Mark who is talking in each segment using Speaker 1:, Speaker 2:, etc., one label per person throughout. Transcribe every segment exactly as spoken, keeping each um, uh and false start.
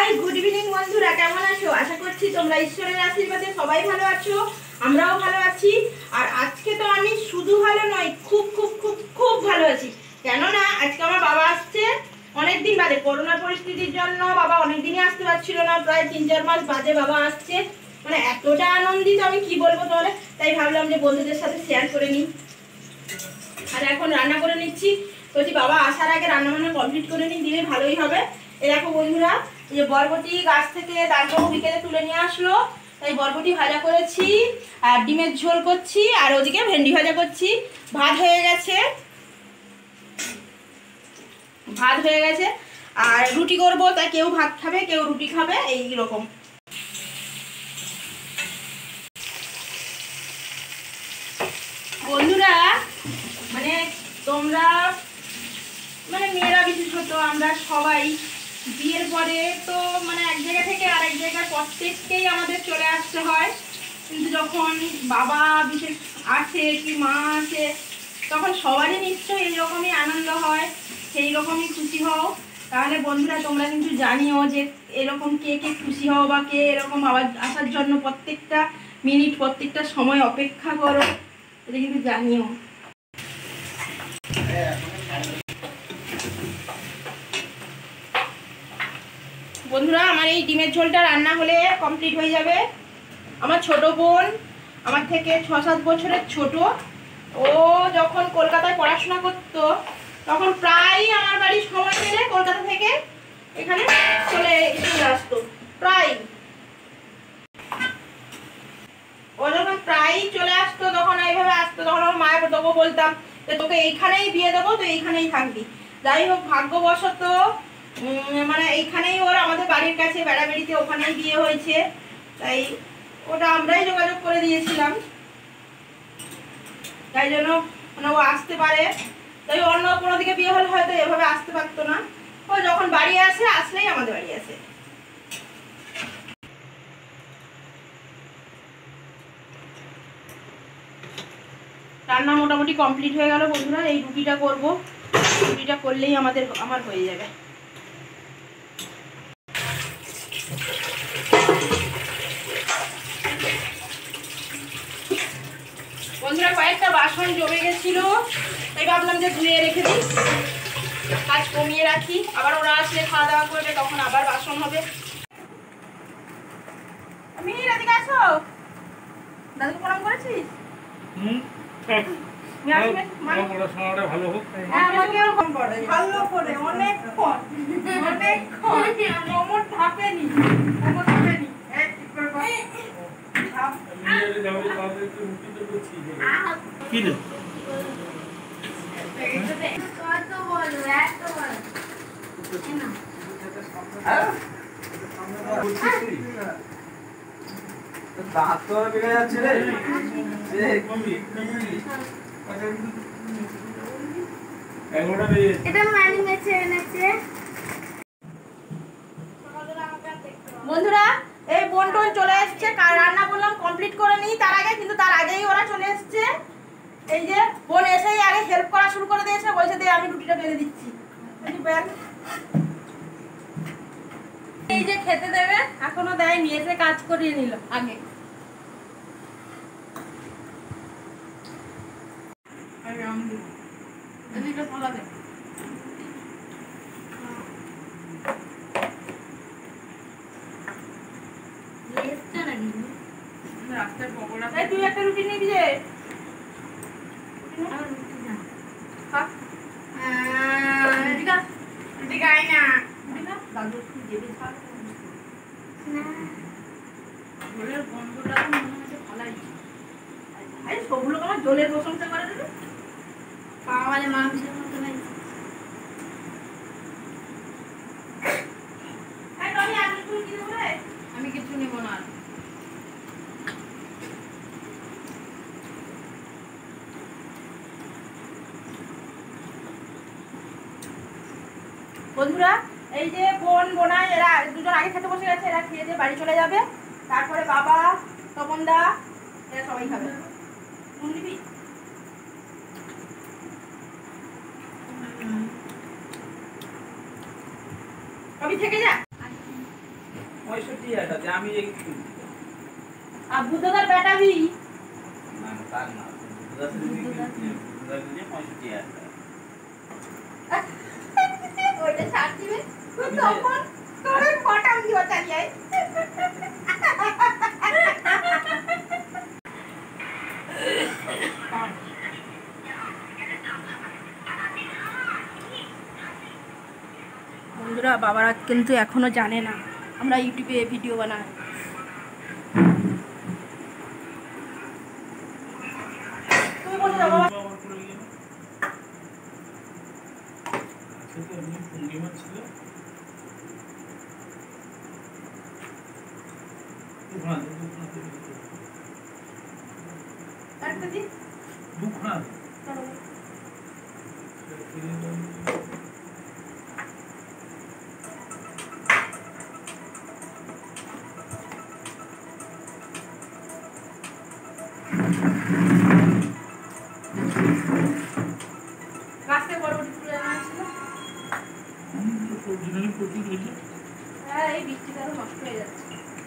Speaker 1: Hi good evening বন্ধুরা, কেমন আছো? আশা করছি তোমরা ঈশ্বরের আশীর্বাদে সবাই ভালো আছো, আমরাও ভালো আছি। আর আজকে তো আমি শুধু ভালো নয়, খুব খুব খুব খুব ভালো আছি। কেননা আজকে আমার বাবা আসছে অনেকদিন বাদে। করোনার পরিস্থিতির জন্য বাবা অনেকদিনই আসতে পারছিল না, প্রায় তিন চার মাস বাদে বাবা আসছে। মানে এতটা আনন্দিত আমি কি বলবো তোমাদের, তাই ভাবলাম যে বন্ধুদের সাথে শেয়ার করে নিই। আর এখন রান্না করে নিচ্ছি, বলছি বাবা আসার আগে রান্না বান্না কমপ্লিট করে নিই, দিলে ভালোই হবে। এই দেখো বন্ধুরা, এই যে বরবটি গাছ থেকে দাঁড়াবো বিকেলে তুলে নিয়ে আসলো, তাই বরবটি ভাজা করেছি আর ডিমের ঝোল করছি, আর ওদিকে ভেন্ডি ভাজা করছি। ভাত হয়ে গেছে, ভাত হয়ে গেছে আর রুটি করবো, তাই কেউ ভাত খাবে কেউ রুটি খাবে, এই রকম। বন্ধুরা মানে তোমরা মানে মেয়েরা বিশেষত আমরা সবাই বিয়ের পরে তো মানে এক জায়গা থেকে আরেক জায়গায় প্রত্যেককেই আমাদের চলে আসতে হয়, কিন্তু যখন বাবা বিশেষ আসে কি মা আসে তখন সবারই নিশ্চয়ই এইরকমই আনন্দ হয়, সেই রকমই খুশি হও। তাহলে বন্ধুরা তোমরা কিন্তু জানিও যে এরকম কে কে খুশি হও বা কে এরকম আবার আসার জন্য প্রত্যেকটা মিনিট প্রত্যেকটা সময় অপেক্ষা করো, এটা কিন্তু জানিও। বন্ধুরা আমার এই ডিমের ঝোলটা রান্না হলে কমপ্লিট হয়ে যাবে। আমার ছোট বোন আমার থেকে ছ সাত বছরের ছোট, ও যখন কলকাতায় পড়াশোনা করতো তখন প্রায় আমার বাড়ির সময় পেলে কলকাতা থেকে এখানে চলে চলে আসতো। প্রায় ও যখন প্রায় চলে আসতো তখন এইভাবে আসতো, তখন আমার মায়ের তোকে বলতাম যে তোকে এইখানেই বিয়ে দেবো, তো এইখানেই থাকবি। যাই হোক ভাগ্যবশত মানে এইখানেই ওর আমাদের বাড়ির কাছে বেড়াবেড়িতে ওখানেই বিয়ে হয়েছে, তাই ওটা আমরাই যোগাযোগ করে দিয়েছিলাম, তাই জন্য মানে ও আসতে পারে। তাই অন্য কোনো দিকে বিয়ে হলে হয়তো এভাবে আসতে পারতো না, ও যখন বাড়ি আসে আসলেই আমাদের বাড়ি আসে। রান্না মোটামুটি কমপ্লিট হয়ে গেল বন্ধুরা, এই রুটিটা করব, রুটিটা করলেই আমাদের আমার হয়ে যাবে। বন্ধুরা কয়েকটা বাসন জমে গেছিল, তাই ভাবলাম যে ধুয়ে রেখে দিই, কাজ কমিয়ে রাখি, আবার ওরা আসলে খাওয়া দাওয়া করবে তখন আবার বাসন হবে। আমি রাধিকা আসো, দাদুকে প্রণাম করেছিস? হুম ভালো হোক, ভালো করে অনেকক্ষণ অনেকক্ষণ কোমর ঢাকেনি, কোমর ঢাকেনি কি রে দাঁত তো বেড়ে যাচ্ছে রে, এটা মানি মেছে এনেছে। বন্ধুরা এই বোন টোন চলে এসছে, রান্না করলাম কমপ্লিট করে নিই তার আগে, কিন্তু তার আগেই ওরা চলে এসছে। এই যে বোন এসেই আগে হেল্প করা শুরু করে দিয়েছে, বলছে দে আমি রুটিটা বেলে দিচ্ছি। এই যে খেতে দেবে এখনো দেয়নি, এসে কাজ করিয়ে নিল আগে। তুই একটা রুটি নিবি যে সবগুলো আমার জলের প্রশংসা করে দেবে, পাওয়ালে মাংসের মতো লাগছে। আমি কিছু নেব না। বন্ধুরা এই যে বোন বোনাই এরা দুজন আগে খেতে বসে গেছে, এরা খেয়ে দিয়ে বাড়ি চলে যাবে, তারপরে বাবা তপনদা এরা সবাই খাবে। নুন দিবি? কবি থেকে যা।
Speaker 2: পঁয়ষট্টি হাজার টাকা আমি এই
Speaker 1: আর বুদ্ধদার বেটা ভি
Speaker 2: না না তার না বুদ্ধদার বুদ্ধদার দিয়ে পঁয়ষট্টি হাজার টাকা
Speaker 1: ওইটা ছাড় দিবে তখন তোর ফটাম দিও চালিয়ে বন্ধুরা বাবারা কিন্তু এখনো জানে না আমরা ইউটিউবে ভিডিও বানাই। তুমি বলে দাও বাবা কাছে বড়বড়ি তুলে আনছিল হ্যাঁ এই বৃষ্টি কারো নষ্ট হয়ে যাচ্ছে।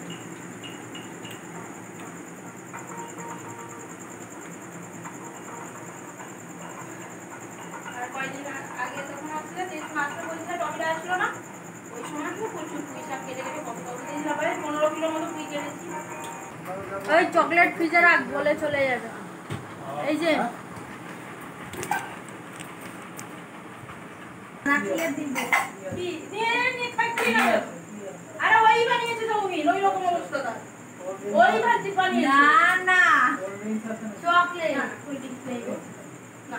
Speaker 1: আর কয়েকদিন আগে তখন আসলে যে মাত্র বলছিল টমেটো আসলো না ওই সময় আমি প্রচুর পুঁই শাক কেটে কেটে কত কত দিন যাবে পনেরো কিলো মতো পুঁই কেটেছি। ওই চকলেট ফ্রিজে রাখ বলে চলে যাবে এই যে আরে ওই বানিয়েছে তো ওই ওই রকম অবস্থা তার ওই ভাজি বানিয়েছে না না চকলেট কোল্ড ড্রিঙ্কস ফ্লেভার না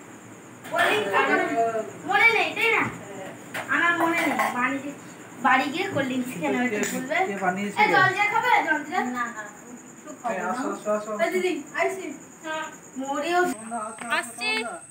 Speaker 1: মনে নেই তাই না আমার মনে নেই বানিয়ে বাড়ি গিয়ে কোল্ড ড্রিঙ্কস খেয়ে নেবে বলবে কে বানিয়েছে এই জল দিয়ে খাবে জল দিয়ে না না কিছু খাবে না এই দিদি আইসি হ্যাঁ মোরেও আসছি।